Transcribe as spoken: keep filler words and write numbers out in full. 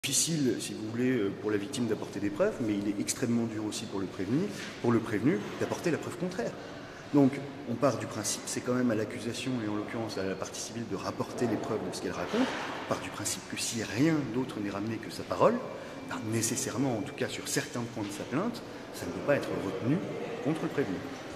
difficile, si vous voulez, pour la victime d'apporter des preuves, mais il est extrêmement dur aussi pour le prévenu, pour le prévenu d'apporter la preuve contraire. Donc, on part du principe, c'est quand même à l'accusation, et en l'occurrence à la partie civile, de rapporter les preuves de ce qu'elle raconte. On part du principe que si rien d'autre n'est ramené que sa parole, ben, nécessairement, en tout cas sur certains points de sa plainte, ça ne peut pas être retenu contre le prévenu.